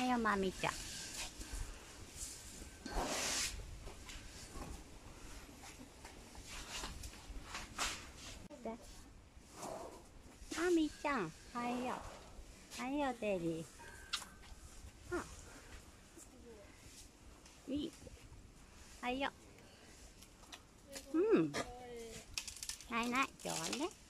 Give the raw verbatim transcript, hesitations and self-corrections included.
よ、まみちゃん。まみちゃん、はいよ。はいよ、デリー。あ、いい。はいよ。うん。ないない、今日はね。